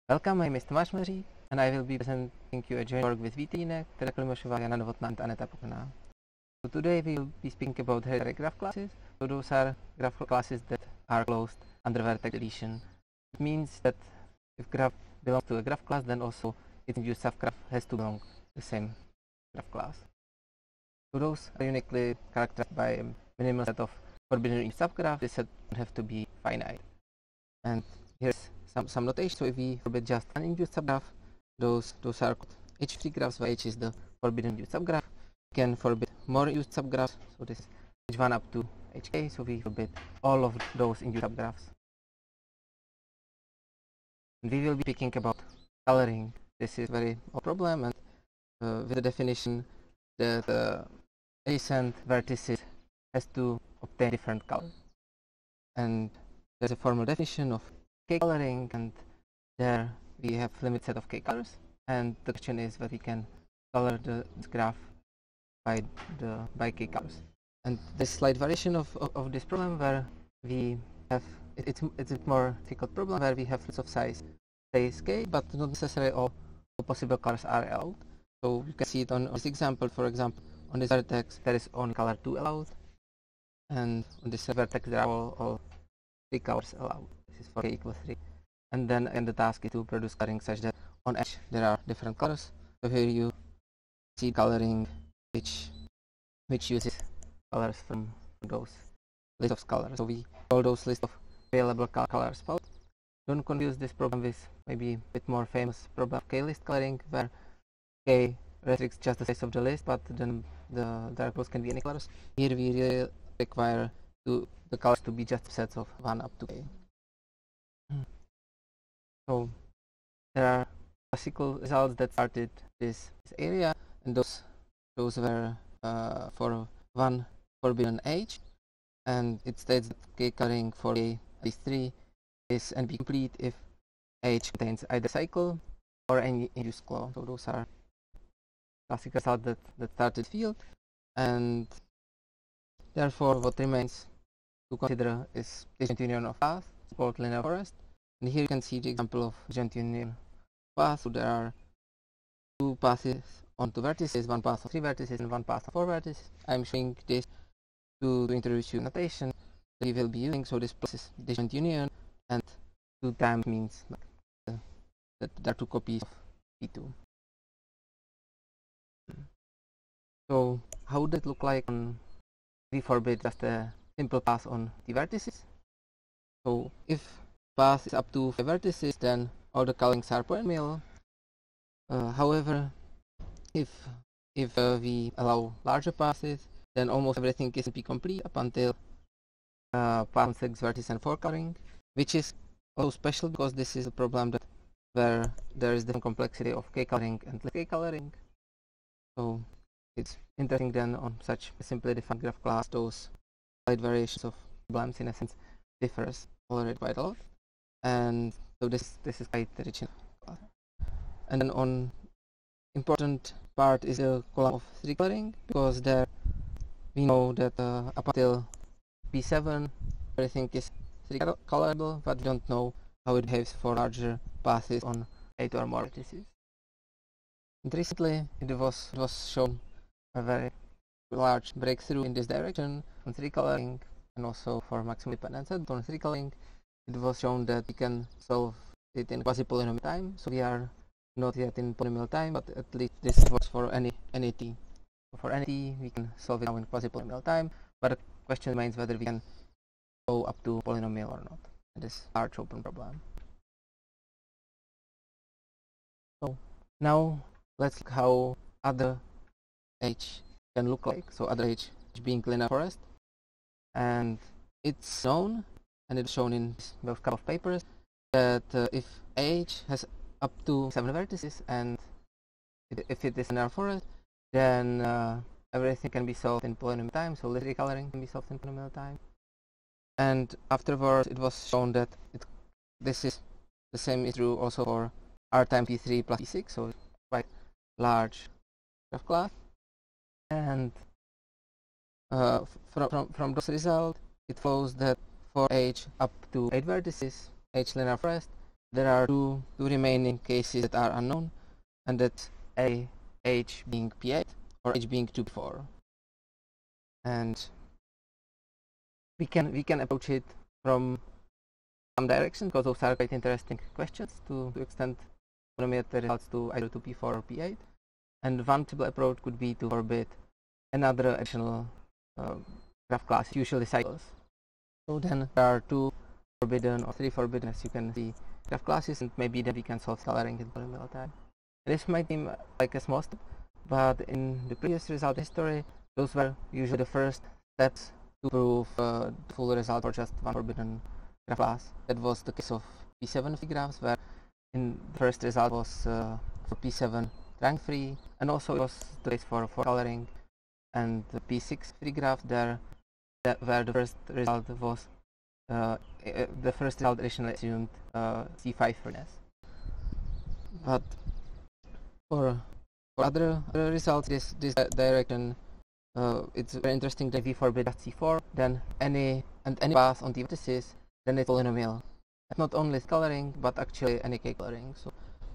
Welcome, my name is Tomáš Mlřík, and I will be presenting you a joint work with Vít Jelínek, Tereza Klimošová, Jana Novotná, and Aneta Pokorná. So today we will be speaking about hereditary graph classes. So those are graph classes that are closed under vertex deletion. It means that if graph belongs to a graph class, then also its induced subgraph has to belong to the same graph class. So those are uniquely characterized by a minimal set of forbidden induced subgraphs. This set don't have to be finite. And here's some notation. So if we forbid just an induced subgraph, those are called H3 graphs, where H is the forbidden induced subgraph. We can forbid more induced subgraphs, so this is H1 up to Hk, so we forbid all of those induced subgraphs. And we will be speaking about coloring. This is a very old problem, and with the definition that adjacent vertices has to obtain different color. And there's a formal definition of K coloring, and there we have limited set of K colors, and the question is whether we can color this graph by K colors. And this slight variation of this problem, where we have it's a more difficult problem where we have lots of size space K, but not necessarily all possible colors are allowed. So you can see it on this example. For example, on this vertex there is only color 2 allowed, and on this vertex there are all 3 colors allowed. This is for K equals 3. And then the task is to produce coloring such that on H there are different colors. So here you see coloring which uses colors from those list of colors. So we call those list of available colors spout. Don't confuse this problem with maybe a bit more famous problem of K-list coloring, where K restricts just the size of the list, but then the variables can be any colors. Here we really require the colors to be just sets of 1 up to K. So there are classical results that started this area, and those were for one forbidden H, and it states that K coloring for K at least 3 is NP complete if H contains either cycle or any induced clause. So those are classic results that started the field, and therefore what remains to consider is this joint union of paths called linear forest. And here you can see the example of joint union path. So there are 2 passes on 2 vertices, 1 path of 3 vertices and 1 path of 4 vertices. I'm showing this to introduce you notation that we will be using. So this process is joint union, and 2 times means that there are 2 copies of P2. So how would it look like when we forbid just a simple path on the vertices? So if path is up to 5 vertices, then all the colorings are polynomial. However, if we allow larger passes, then almost everything is complete up until path 6 vertices and 4 coloring, which is also special because this is a problem where there is different complexity of K coloring and K coloring. So it's interesting then on such a simply defined graph class, those slight variations of problems in a sense differs already quite a lot. And so this is quite rich in class. And then on important part is the column of 3 coloring, because there we know that up until P7 everything is 3 colorable, but we don't know how it behaves for larger passes on 8 or more vertices. And recently it was shown a very large breakthrough in this direction on 3 coloring, and also for maximum dependence set on 3 coloring. It was shown that we can solve it in quasi-polynomial time. So we are not yet in polynomial time, but at least this works for any t. For any t, we can solve it now in quasi-polynomial time, but the question remains whether we can go up to polynomial or not. It is a large open problem. So now let's look how other H can look like. So other H being linear forest, and it's known, and it's shown in a couple of papers, that if H has up to 7 vertices and if it is linear forest, then everything can be solved in polynomial time. So literary coloring can be solved in polynomial time. And afterwards it was shown that this is the same is true also for R times P3 plus P6, so it's quite large graph class. And from those results, it follows that for H up to 8 vertices, H linear forest, there are two remaining cases that are unknown, and that's h being p8 or h being 2p4. And we can approach it from some direction, because those are quite interesting questions to extend polynomial results to either 2p4 or p8. And one possible approach could be to forbid another additional graph class, usually cycles. So then there are 2 forbidden or 3 forbidden, as you can see, graph classes, and maybe then we can solve scalaring in polynomial time. This might seem like a small step, but in the previous result history, those were usually the first steps to prove the full result for just one forbidden graph class. That was the case of P7 free graphs, where in the first result was for P7 rank free, and also it was the case for coloring, and the P6 free graph there, where the first result was the first result originally assumed C5 freeness. But for other results, this direction, it's very interesting that we forbid C4, then any path on the vertices, then it's polynomial. Not only coloring, but actually any k coloring. So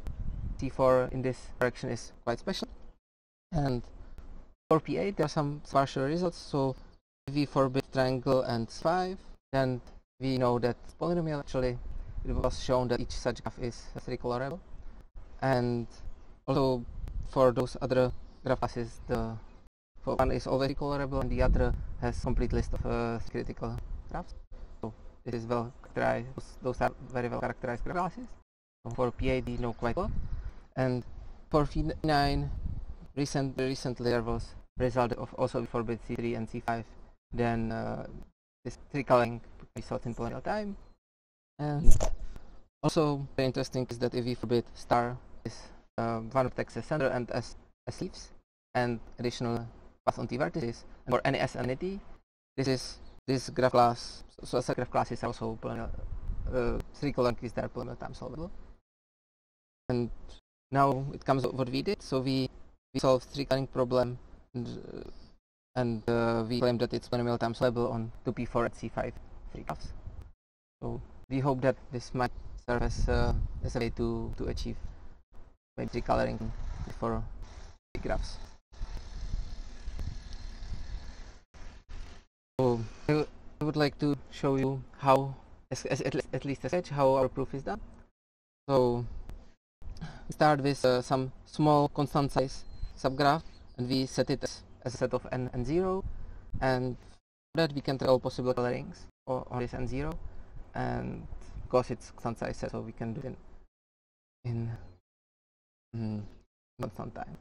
C4 in this direction is quite special. And for P8, there are some partial results. So if we forbid triangle and C5, then we know that polynomial. Actually, it was shown that each such graph is recolorable. And also for those other graph classes, for one is always recolorable, and the other has complete list of critical graphs. So this is well characterized. Those are very well characterized graph classes. So for P8, we know quite a lot. And for P9, recently there was result of also forbid C3 and C5. Then this recalling we saw in polynomial time. And also very interesting is that if we forbid star is one vertex as center and as leaves, and additional path on T vertices, and for any S and any T, this graph class. So as a graph class is also polynomial. 3 coloring is there polynomial time solvable. And now it comes what we did. So we solved 3 coloring problem, and we claim that it's polynomial time solvable on 2p4 and c5 3 graphs. So we hope that this might serve as a way to achieve maybe coloring for 3 graphs. So I would like to show you how, at least a sketch, how our proof is done. So we start with some small constant size subgraph, and we set it as a set of n and 0, and for that we can try all possible colorings on this n0, and because it's constant size set, so we can do it in constant time.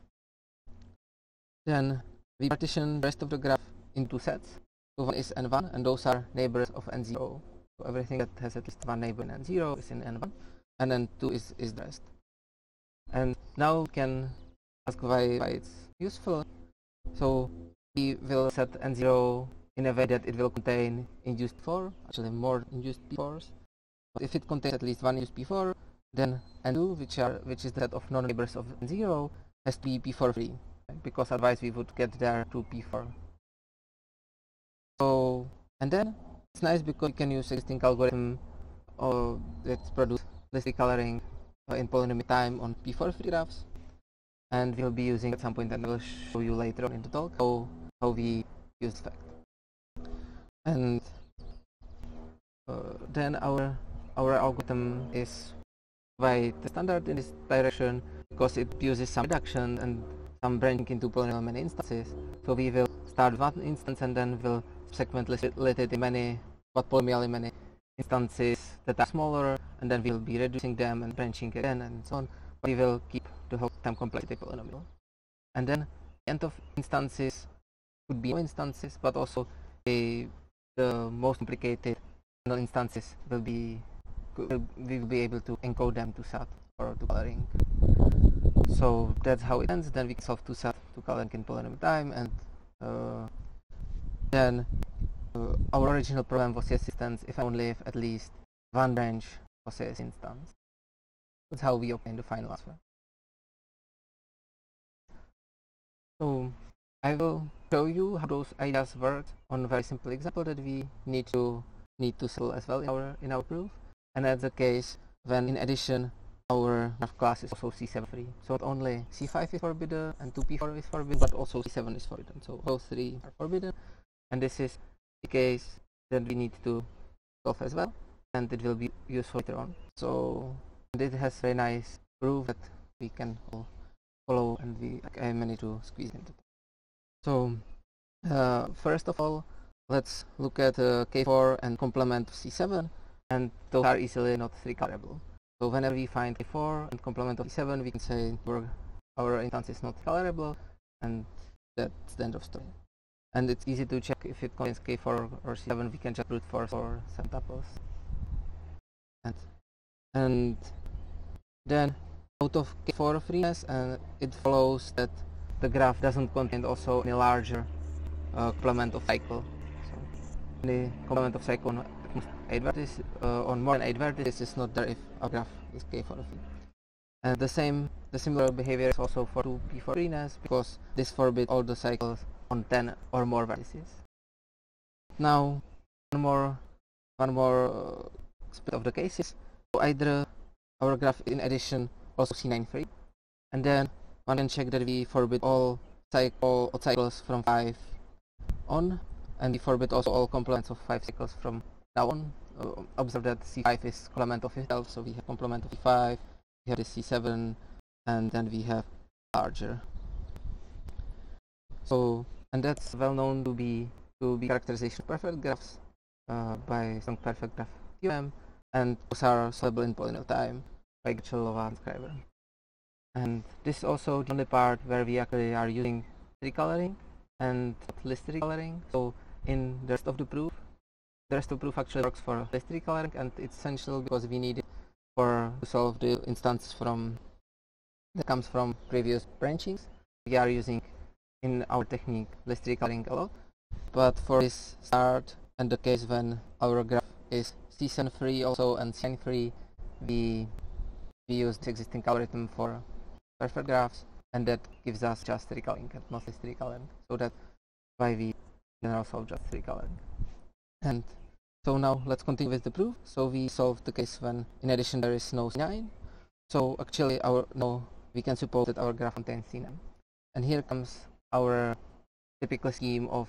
Then we partition the rest of the graph into sets. So one is n1, and those are neighbors of n0. So everything that has at least one neighbor in n0 is in n1, and n2 is the rest. And now we can ask why it's useful. So we will set n0 in a way that it will contain induced p4, actually more induced p4s. But if it contains at least one induced p4, then n2, which is the set of non-neighbors of n0, has to be p4 free, because otherwise we would get there to p4. So, and then it's nice because you can use existing algorithm that produce listed coloring in polynomial time on p4 free graphs, and we'll be using at some point, and I will show you later on in the talk how we use the fact. And then our algorithm is quite standard in this direction, because it uses some reduction and some branching into polynomial many instances. So we will start with one instance, and then we'll subsequently split it in many instances that are smaller, and then we'll be reducing them and branching again and so on. But we will keep the whole time complexity polynomial. And then the end of instances could be no instances, but also the most complicated instances we will be able to encode them to SAT or to coloring. So that's how it ends. Then we can solve to SAT to coloring in polynomial time, and then our original problem was yes instance if I only have at least one branch of yes instance. That's how we obtain the final answer. So I will show you how those ideas work on a very simple example that we need to settle as well in our proof. And that's the case when in addition our graph class is also C7 free. So not only C5 is forbidden and 2p4 is forbidden, but also C7 is forbidden. So those three are forbidden, and this is the case that we need to solve as well, and it will be useful later on. So it has very nice proof that we can all follow, and I managed to squeeze into it. So first of all, let's look at K4 and complement of C7, and those are easily not colorable. So whenever we find K4 and complement of C7, we can say our instance is not colorable, and that's the end of story. And it's easy to check if it contains K4 or C7. We can just brute force or 7 tuples. And then out of K4 freeness, it follows that the graph doesn't contain also any larger complement of cycle. So the complement of cycle on 8 vertices, on more than 8 vertices is not there if our graph is K4 free. And the similar behavior is also for 2p4 freeness, because this forbids all the cycles on 10 or more vertices. Now one more split of the cases. So either our graph in addition also C9 free, and then one can check that we forbid all cycles from 5 on, and we forbid also all complements of 5 cycles from now on. Observe that C5 is complement of itself, so we have complement of C5, we have the C7, and then we have larger. So, and that's well known to be characterization of perfect graphs by strong perfect graph theorem, and those are solvable in polynomial time by Getchell-Lova and Schreiber. And this is also the only part where we actually are using recoloring and list recoloring. So in the rest of the proof actually works for list recoloring, and it's essential because we need it to solve the instance that comes from previous branchings. We are using in our technique list recoloring a lot, but for this start and the case when our graph is C7 free also and C9 free, we use the existing algorithm for perfect graphs, and that gives us just recoloring and not list recoloring. So that's why we generally solve just recoloring. And so now let's continue with the proof. So we solved the case when in addition there is no C9. So actually we can suppose that our graph contains C9. And here comes our typical scheme of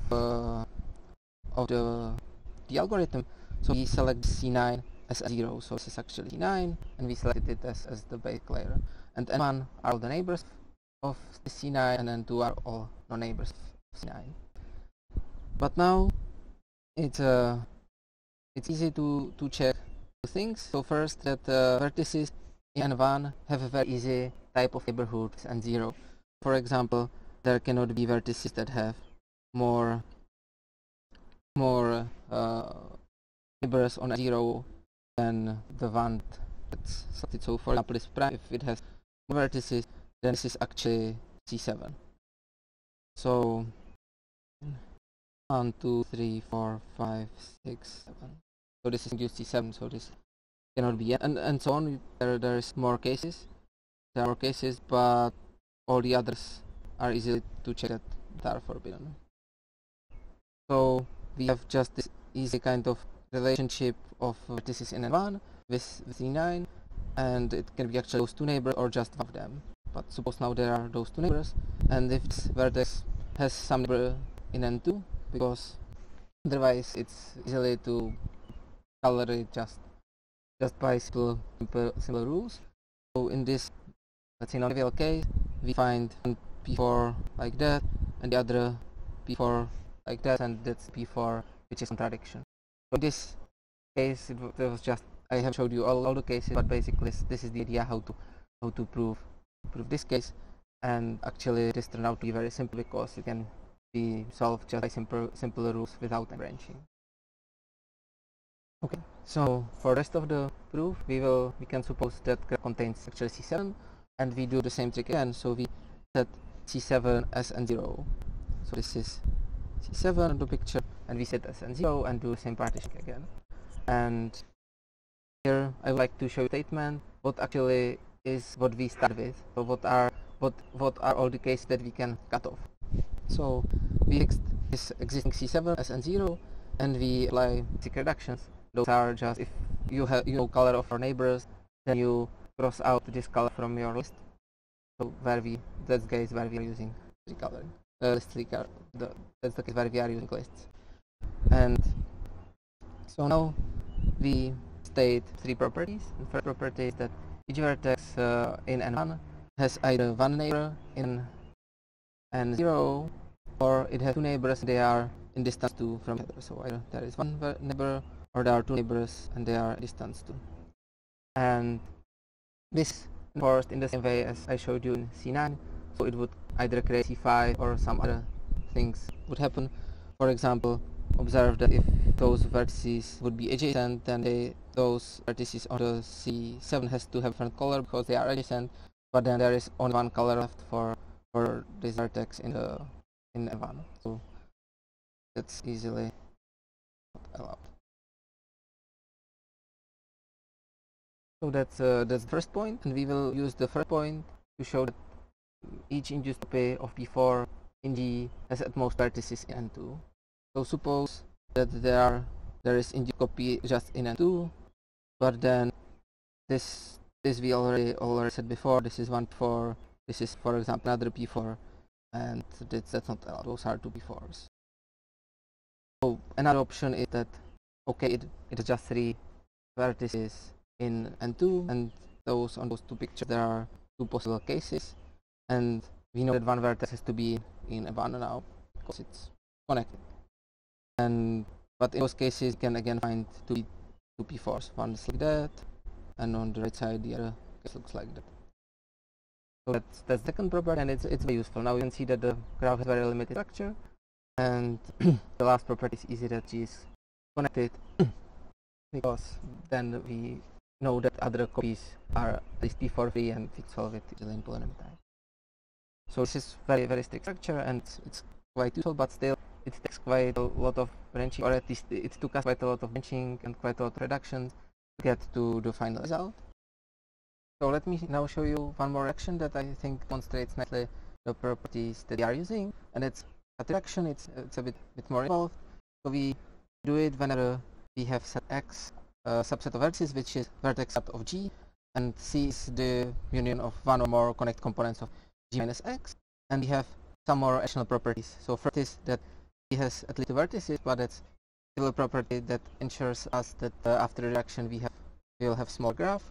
the algorithm. So we select C9 as 0, so this is actually C9, and we selected it as the base layer. And N1 are all the neighbors of C9, and N2 are all non-neighbors of C9. But now it's easy to check two things. So first, that vertices in N1 have a very easy type of neighborhood and 0. For example, there cannot be vertices that have more neighbors on 0 than the one that's selected. So for example, this prime, if it has more vertices, then this is actually C7. So 1, 2, 3, 4, 5, 6, 7. So this is induced C7, so this cannot be, and so on. There is more cases. There are more cases, but all the others are easy to check that they are forbidden. So we have just this easy kind of relationship of vertices in N1 with C9, and it can be actually those two neighbors or just one of them. But suppose now there are those two neighbors, and if this vertex has some neighbor in N2, because otherwise it's easily to color it just by simple rules. So in this, let's say, non-trivial case, we find one P4 like that, and the other P4 like that, and that's P4 which is contradiction. So in this case, it was just, I have showed you all the cases, but basically this is the idea how to prove this case, and actually this turned out to be very simple because it can be solved just by simple rules without branching. Okay, so for the rest of the proof, we can suppose that graph contains actually C7, and we do the same trick again. So we set C7 as N0. So this is C7 in the picture, and we set as N0 and do the same partition again. And here I would like to show you a statement what actually is what we start with. So what are all the cases that we can cut off. So we fixed this existing C7 as N0, and we apply basic reductions. Those are just if you know color of your neighbors, then you cross out this color from your list. So that's the case where we are using recoloring. That's the case where we are using lists. And so now we state three properties. The first property is that each vertex in N1 has either one neighbor in N0, or it has two neighbors and they are in distance 2 from each other. So either there is one neighbor or there are two neighbors and they are distance 2. And this enforced in the same way as I showed you in C9. So it would either create C5 or some other things would happen. For example, observe that if those vertices would be adjacent, then those vertices on the C7 has to have different color because they are adjacent, but then there is only one color left for this vertex in N1. So that's easily not allowed. So that's the first point, and we will use the first point to show that each induced copy of P4 in G has at most vertices in N2. So suppose that there is induced copy just in N2, but then this we already said before. This is one P4. This is, for example, another P4, and that's not allowed. Those are two P4s. So another option is that it is just three vertices in N2, and on those two pictures there are two possible cases, and we know that one vertex has to be in N1 now because it's connected. But in those cases you can again find two P4s. One is like that, and on the right side the other case looks like that. So that's the second property, and it's very useful. Now you can see that the graph has very limited structure, and the last property is easy, that G is connected because then we know that other copies are at least P4 free, and we solve it easily in polynomial time. So this is very, very strict structure, and it's quite useful, but still it takes quite a lot of branching, or at least it took us quite a lot of branching and quite a lot of reductions to get to the final result. So let me now show you one more action that I think demonstrates nicely the properties that we are using, and it's a reduction. It's a bit more involved. So we do it whenever we have set X subset of vertices, which is vertex set of G, and C is the union of one or more connected components of G minus X, and we have some more additional properties. So first is that G has at least two vertices, but that's still a property that ensures us that after reduction we will have small graph.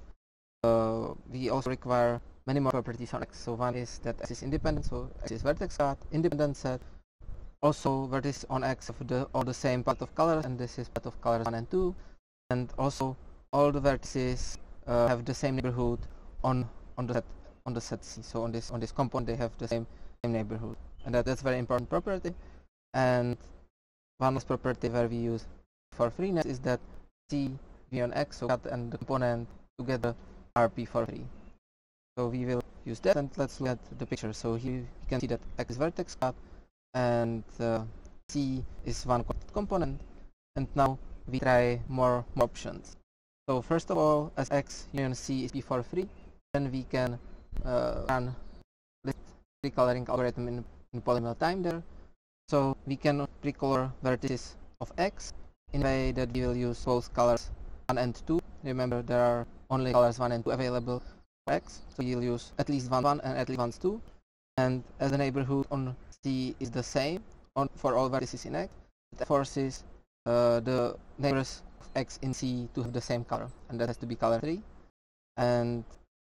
We also require many more properties on X. So one is that X is independent, so X is vertex set, independent set. Also vertices on X of all the same palette of colors, and this is palette of colors 1 and 2. And also all the vertices have the same neighborhood on the set C. So on this component they have the same neighborhood, and that's very important property. And one last property where we use for freeness is that C V on X, so cut and the component together are P4 free. So we will use that, and let's look at the picture. So here you can see that X is vertex cut, and C is one component, and now we try more options. So first of all, as X union C is P4 free, then we can run this recoloring algorithm in polynomial time there. So we can recolor vertices of X in a way that we will use both colors 1 and 2. Remember, there are only colors 1 and 2 available for X, so we'll use at least 1 and at least 2. And as the neighborhood on C is the same for all vertices in X, it forces the neighbors of X in C to have the same color, and that has to be color 3. And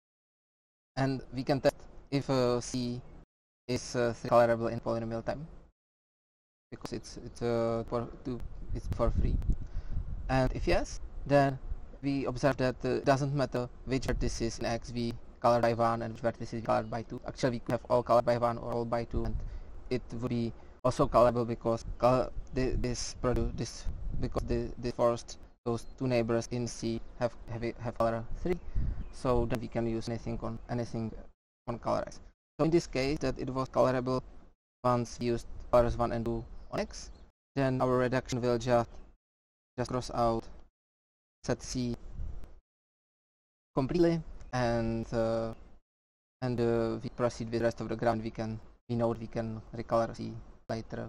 we can test if C is colorable in polynomial time, because it's for free. And if yes, then we observe that it doesn't matter which vertices in X we colored by 1 and which vertices we colored by 2. Actually, we could have all colored by 1 or all by 2, and it would be also colorable because this forced those two neighbors in C have color 3. So then we can use anything on color X. So in this case, that it was colorable once we used colors 1 and 2 on X, then our reduction will just cross out set C completely, and we proceed with the rest of the ground. We know we can recolor C later,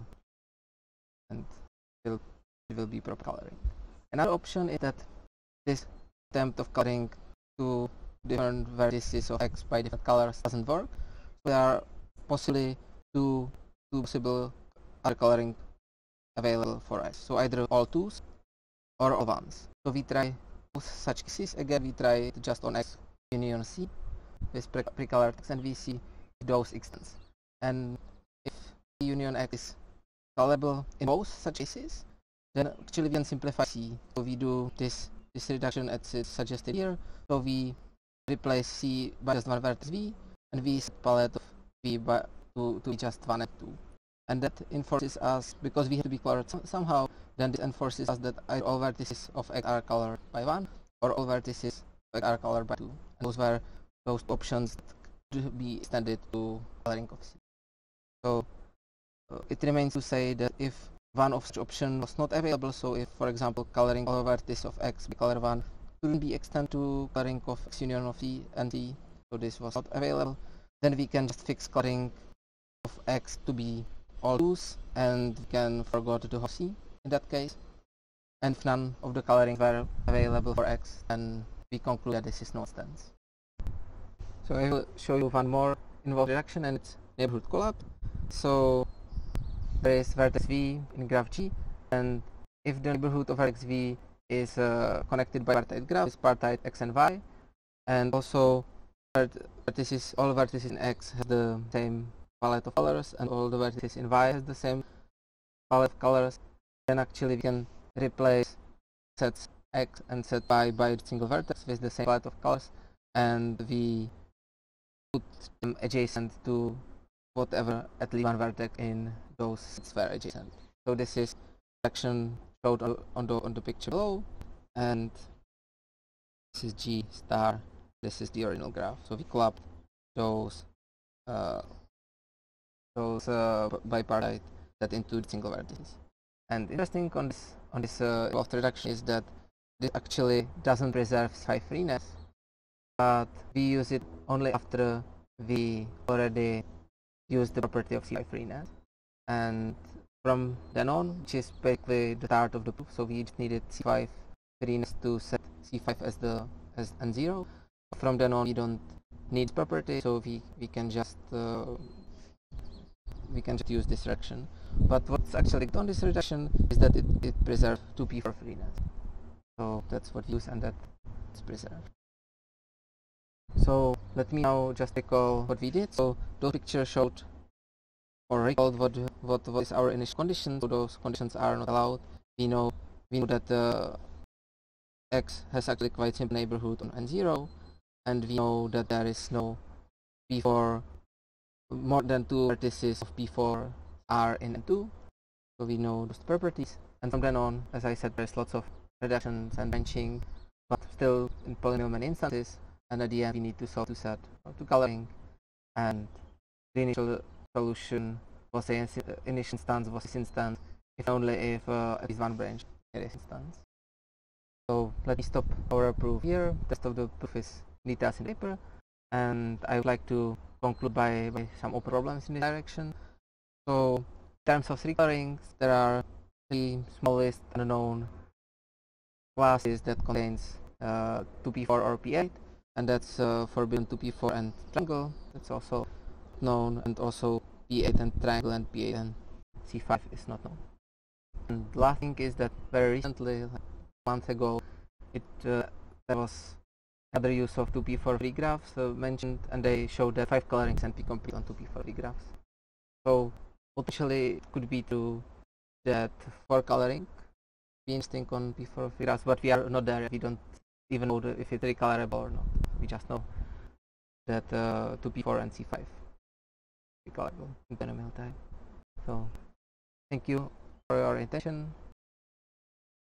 and it will be proper coloring. Another option is that this attempt of coloring two different vertices of X by different colors doesn't work. There are possibly two possible other coloring available for us. So either all twos or all ones. So we try both such cases. Again, we try it just on X union C with pre-colored X, and we see those extends. And if union X is colorable in both such cases, then actually we can simplify C. So we do this reduction as it's suggested here. So we replace C by just one vertex V, and we set palette of V by to be just 1 and 2. And that enforces us, because we have to be colored somehow, then this enforces us that either all vertices of X are colored by 1 or all vertices of X are colored by 2. And those were those options that could be extended to coloring of C. So it remains to say that if one of such options was not available, so if, for example, coloring all vertices of X by color 1 couldn't be extended to coloring of X union of C and C, so this was not available, then we can just fix coloring of X to be all twos, and we can forgo to do C in that case. And if none of the colorings were available for X, then we conclude that this is no stance. So I will show you one more involved reduction, and it's neighborhood collab. So there is vertex V in graph G, and if the neighborhood of vertex V is connected by partite graph with partite X and Y, and also all vertices in X have the same palette of colors, and all the vertices in Y has the same palette of colors, then actually we can replace sets X and set Y by a single vertex with the same palette of colors, and we put them adjacent to whatever at least one vertex in those sets were adjacent. So this is section showed on the picture below, and this is G star. This is the original graph. So we clubbed those bipartite that into single vertices. And interesting on this involved reduction is that this actually doesn't preserve C5 freeness, but we use it only after we already use the property of C5 freeness, and from then on, which is basically the start of the proof, so we just needed C5 freeness to set C5 as n0. From then on, we don't need property, so we can just use this reduction. But what's actually done this reduction is that it preserves 2p4 freeness. So that's what we use, and that's preserved. So let me now just recall what we did. So those pictures showed or recalled what was our initial conditions. So those conditions are not allowed. We know that X has actually quite simple neighborhood on n0, and we know that there is no p4 more than 2 vertices of p4 are in n2. So we know those properties, and from then on, as I said, there's lots of reductions and branching, but still in polynomial many instances, and at the end we need to solve to set or to coloring, and the initial solution was the initial instance was this instance if only if at least one branch in this instance. So let me stop our proof here. The rest of the proof is details in the paper, and I would like to conclude by some open problems in this direction. So in terms of three colorings, there are three smallest unknown classes that contains 2p4 or p8, and that's forbidden 2p4 and triangle. That's also known, and also p8 and triangle and p8 and c5 is not known. And the last thing is that very recently, like a month ago, there was another use of 2p4 free graphs mentioned, and they showed that 5 colorings can be complete on 2p4 free graphs. So potentially it could be true that 4 coloring be interesting on p4 free graphs, but we are not there yet. We don't even know if it's recolorable or not. We just know that 2p4 and c5 recolorable in polynomial type. So thank you for your attention.